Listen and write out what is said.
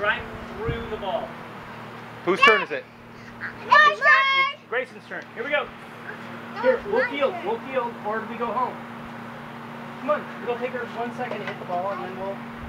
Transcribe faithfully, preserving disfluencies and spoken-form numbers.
right through the ball. Whose turn is it? It's, it's Grayson's turn. Here we go. Here, we'll field. We'll field, or do we go home? Come on. It'll take her one second to hit the ball, and then we'll...